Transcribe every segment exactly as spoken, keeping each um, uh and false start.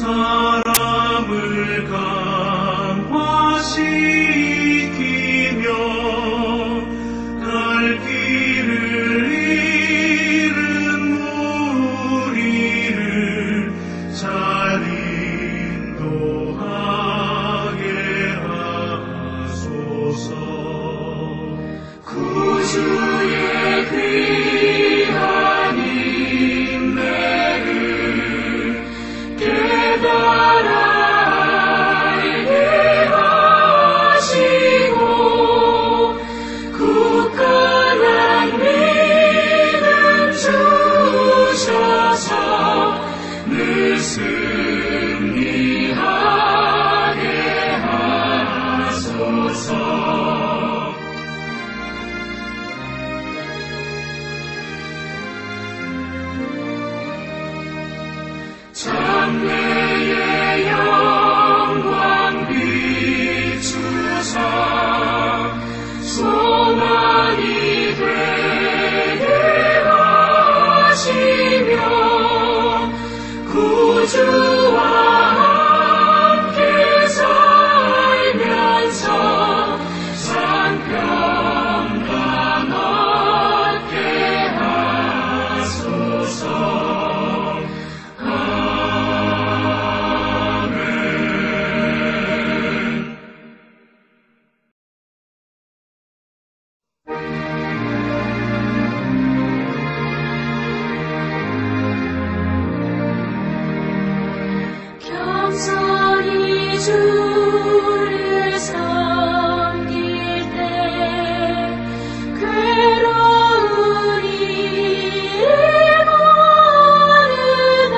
사람을 강화시키며 갈 길을 잃은 무리를 잘 인도하게 하소서. 구주의 귀한 인내를 깨달아 알게 하시고 굳건한 믿음 주셔서 늘 승리하게 하소서. 장래의 영광 비추사 소망이 되게 하시며 구주와 함께 살면서 상평강 얻게 하소서. 겸손히 주를 섬길 때 괴로운 일을 모르나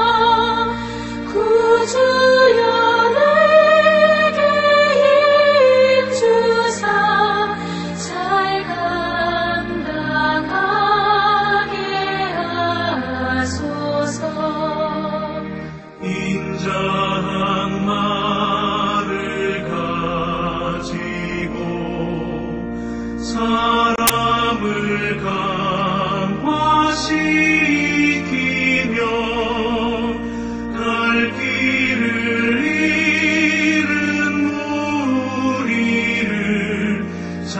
구주여 내게 힘 주사 잘 감당하게 하소서. 인자한 말을 가지고 사람을 강화시키며 갈 길을 잃은 무리를 잘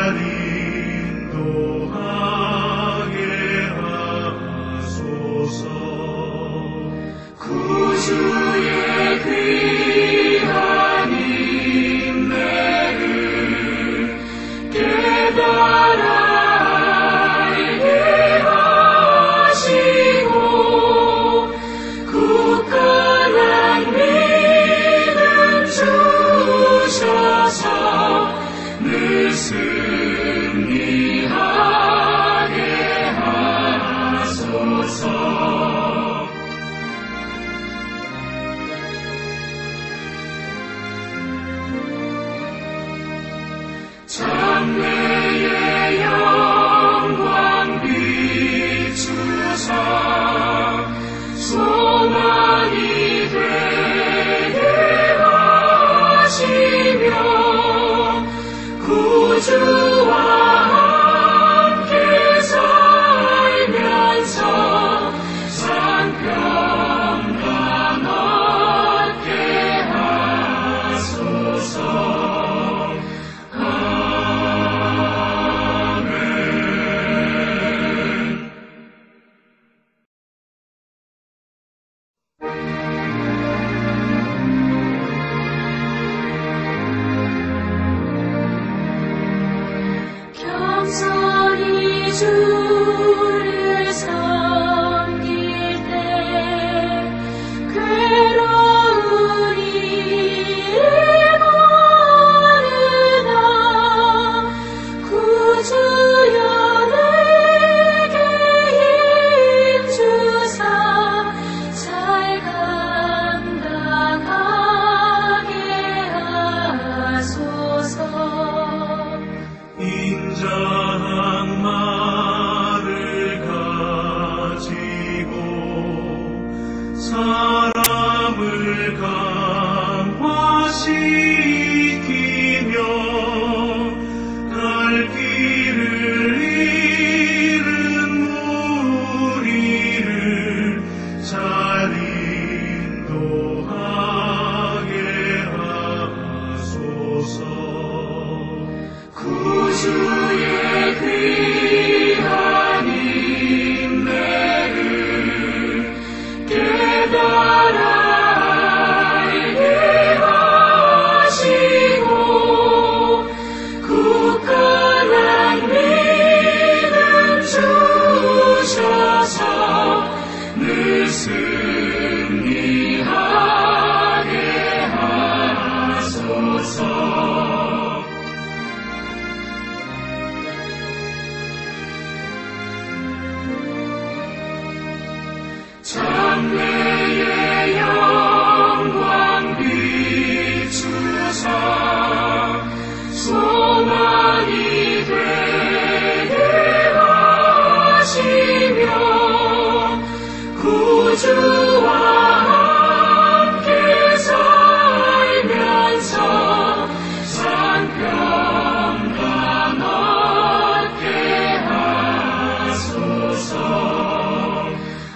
인도하게 하소서. 구주의 귀한 인내를 깨달아 알게 하시고 굳건한 믿음 주셔서 늘 승리하게 하소서. 장래의 영광 비추사 소망이 되게 하시며 구주와 함께 살면서 상평강 얻게 하소서. 겸손히 주를 섬길 때 괴로운 일을 모르나 구주여 내게 힘 주사 잘 감당하게 하소서. 인자한 말을 가지고 사람을 강화시키며 갈 길을 잃은 무리를 잘 인도 구주의 귀한 인내를 깨달아 알게 하시고 굳건한 믿음 주셔서 늘 승리하게 하소서. 장래의 영광 비추사 소망이 되게 하시며 구주와 함께 살면서 상평강 얻게 하소서.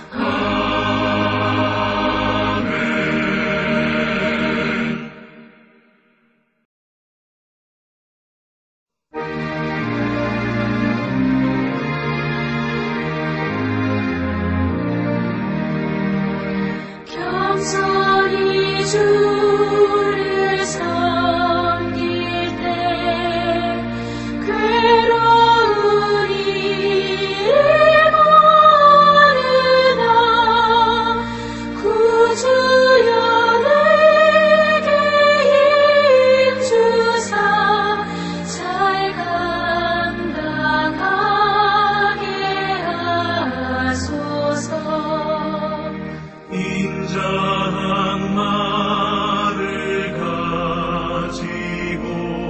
겸손히 주를 섬길 때 괴로운 일을 모르나 구주여 내게 힘주사 잘 감당하게 하소서. 인자한 말을 가지고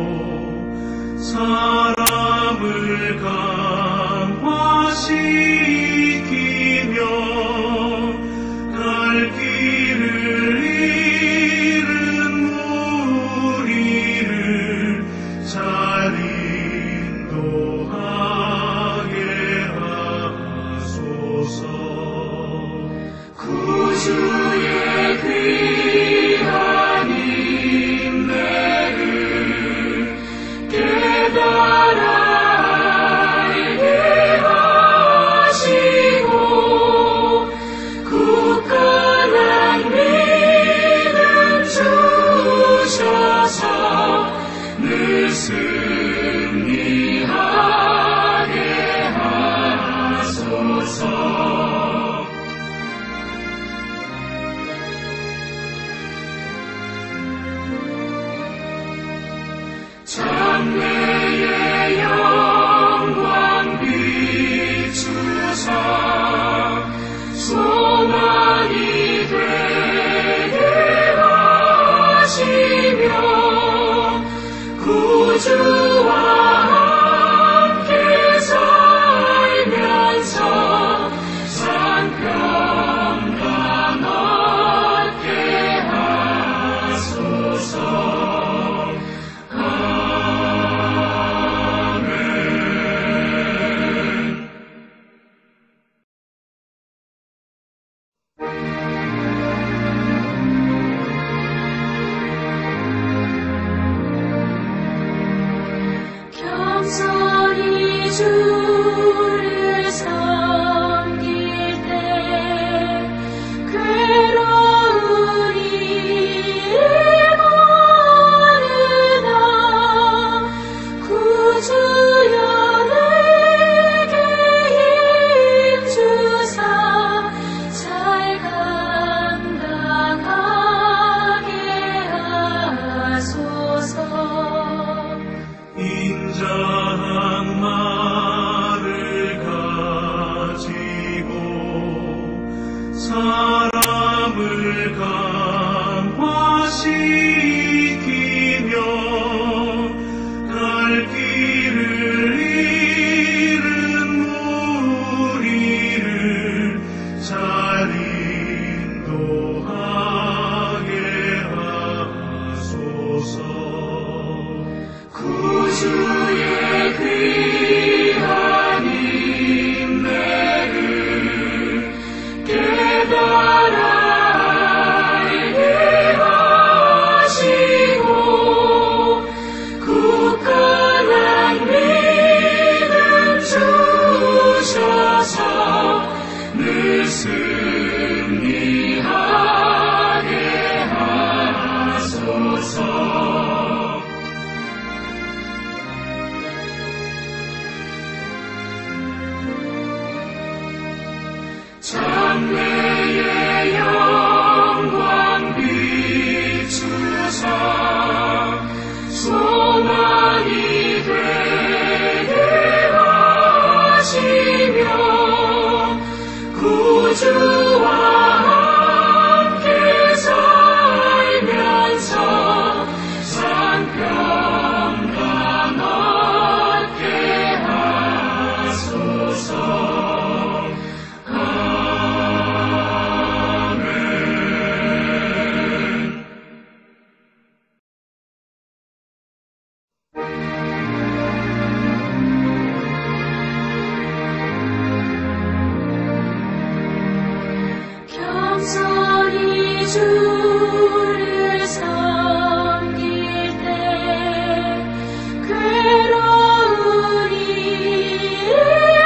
사람을 감화시키며 갈 길을 잃은 무리를 잘 인도하게 하소서. 구주의 귀한 인내를 깨달아 알게 하시고 굳건한 믿음 주셔서 늘 승리하게 하소서. 장래의 영광 비추사 소망이 되게 하시며 구주와 함께 살면서 상평강 얻게 하소서. 겸손히 주를 섬길 때 괴로운 일을 모르나 구주여 내게 힘주사 잘 감당하게 하소서. 인자한 말을 가지고 사람을 감화시키며 갈 길을 잃은 무리를 잘 인도하게 하소서. 구주의 귀한 인내를 깨달아 주를 섬길 때 괴로운 일을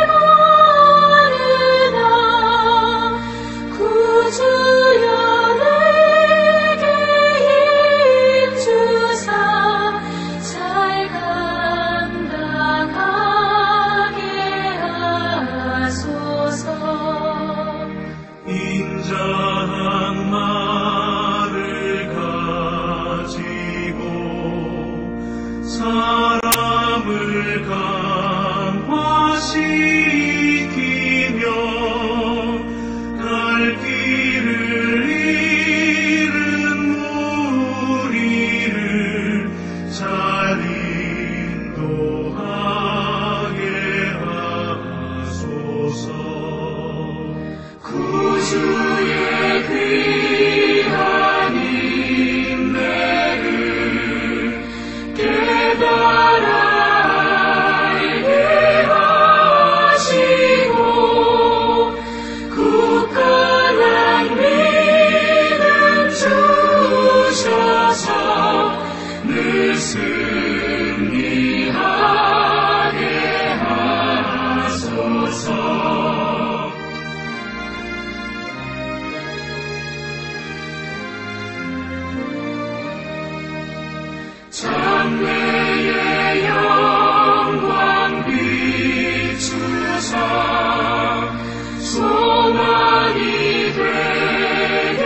모르나 구주여 내게 힘주사 잘 감당하게 하소서. 인자한 말을 가지고 사람을 감화시키며 갈 길을 잃은 무리를 잘 인도하게 하소서. 구주의 귀한 인내를 깨달아 알게 하시고 굳건한 믿음 주셔서 늘 승리하게 하소서. 장래의 영광 비추사 소망이 되게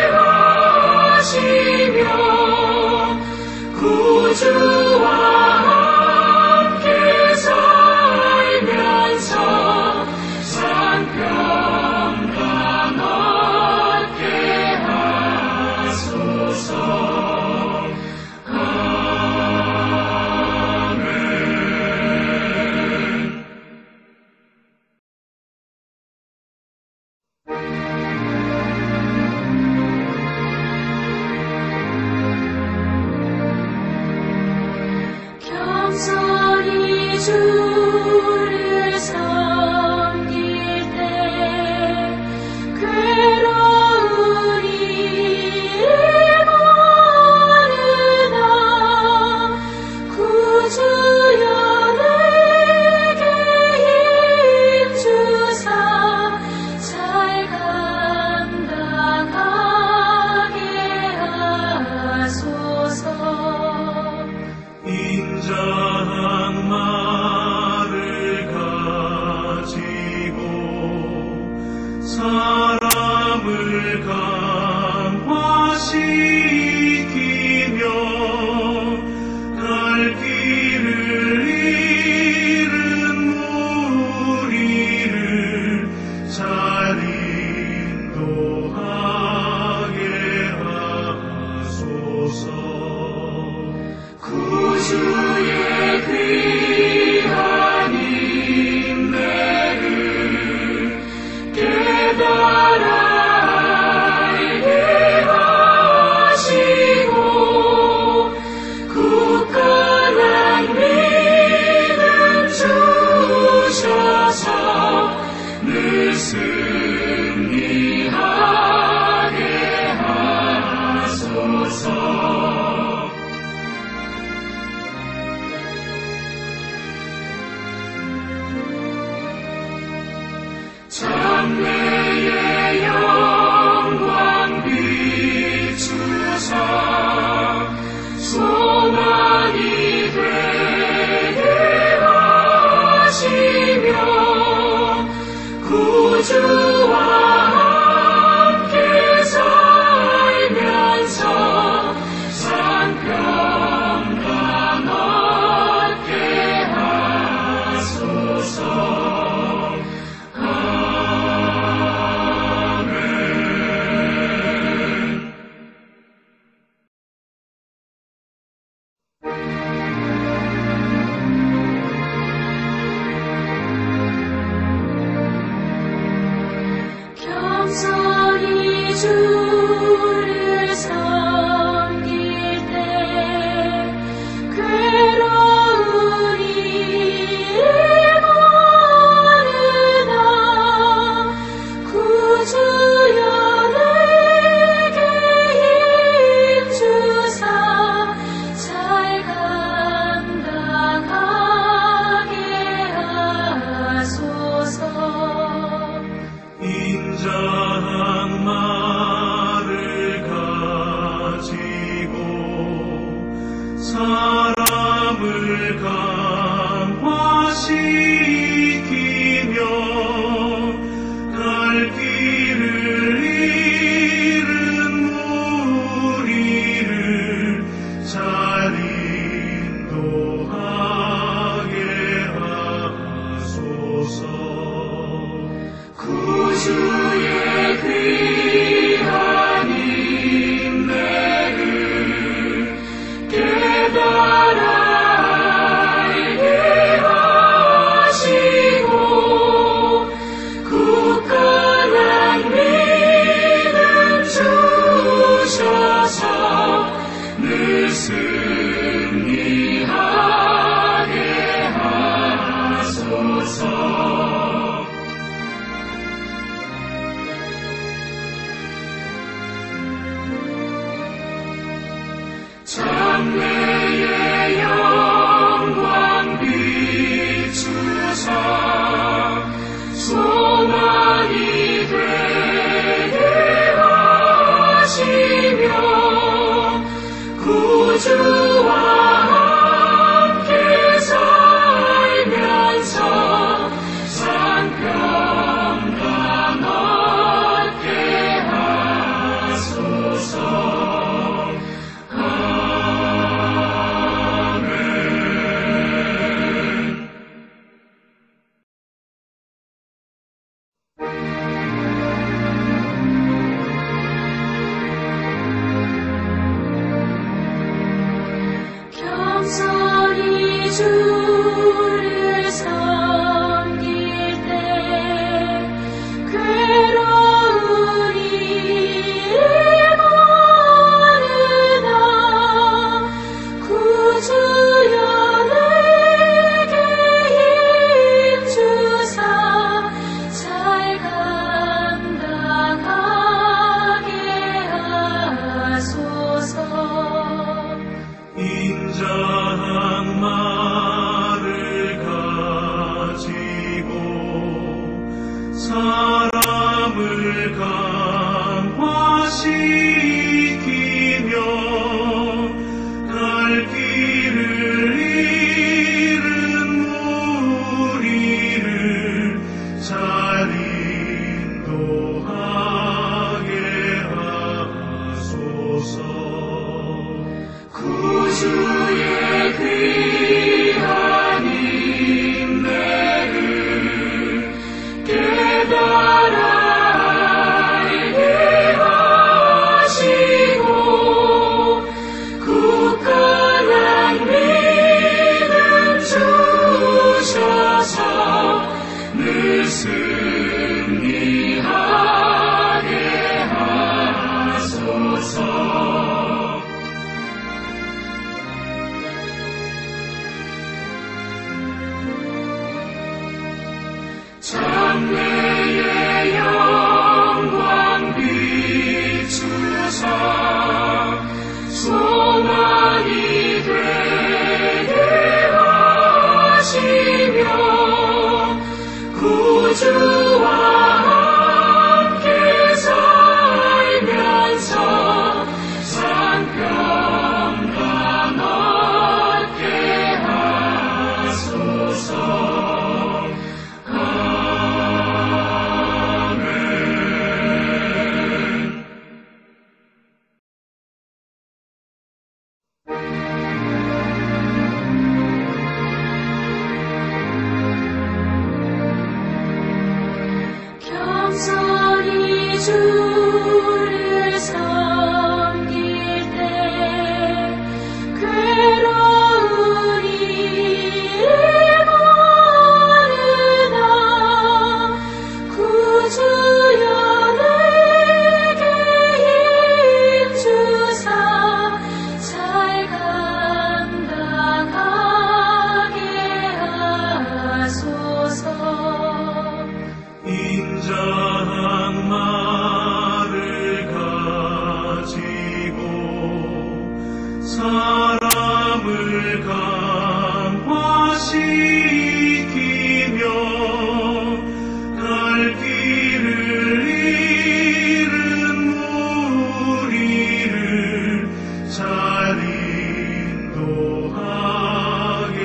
하시며 구주와 함께 살면서 상평강 얻게 하소서. 장래의 영광 비추사 소망이 되게 하시며 구주와 함께 살면서 상평강 얻게 하소서. 겸손히 주를 섬길 때 괴로운 일을 모르나 구주여 내게 힘주사 잘 감당하게 하소서. 인자한 말을 가지고 사람을 감화시키며 갈 길을 잃은 무리를 잘 인도하게 하소서. 구주의 귀한 인내를 깨달아 알게 하시고 굳건한 믿음 주셔서 늘 승리하게 하소서. 장래의 영광 비추사 소망이 되게 하시며 구주와 함께 살면서 상평강 얻게 하소서. 겸손히 주를 섬길 때 괴로운 일을 모르나 구주여 내게 힘주사 잘 감당하게 하소서. 인자한 말을 가지고 사람을 감화시키며 갈 길을 잃은 무리를 잘 인도하게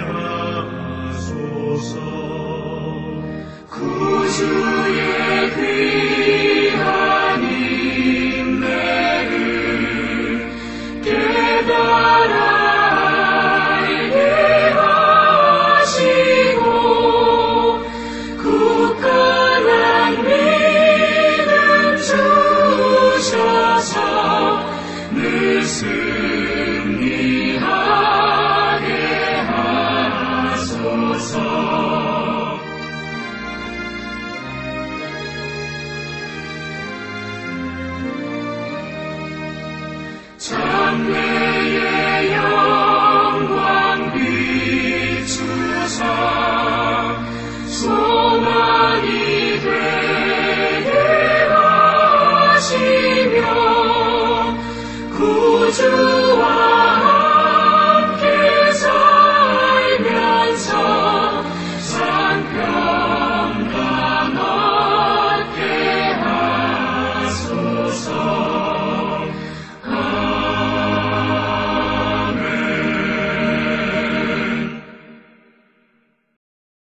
하소서. 구주의 귀한 인내를 깨달아 알게 하시고 굳건한 믿음 주셔서 늘 승리하게 하소서. 장래